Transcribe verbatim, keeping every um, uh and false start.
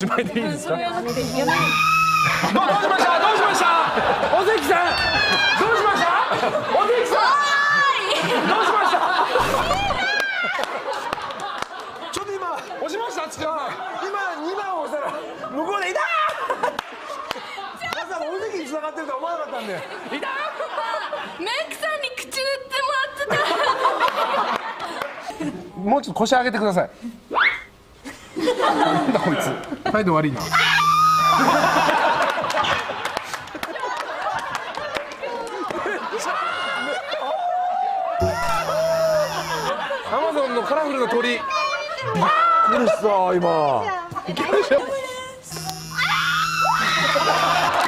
しまいでいいですか。 それはなくてやめ。 どうしましたどうしましたお関さんどうしましたお関さんどうしましたちょっと今押しましたつく今にばん押したら向こうで「いたー!」まさかお関に繋がってるとは思わなかったんで「いたー!」 メイクさんに口塗ってもらってた。 もうちょっと腰上げてくださいなんだこいつ態度悪いなアマゾンのカラフルな鳥びっくりした今いきましょう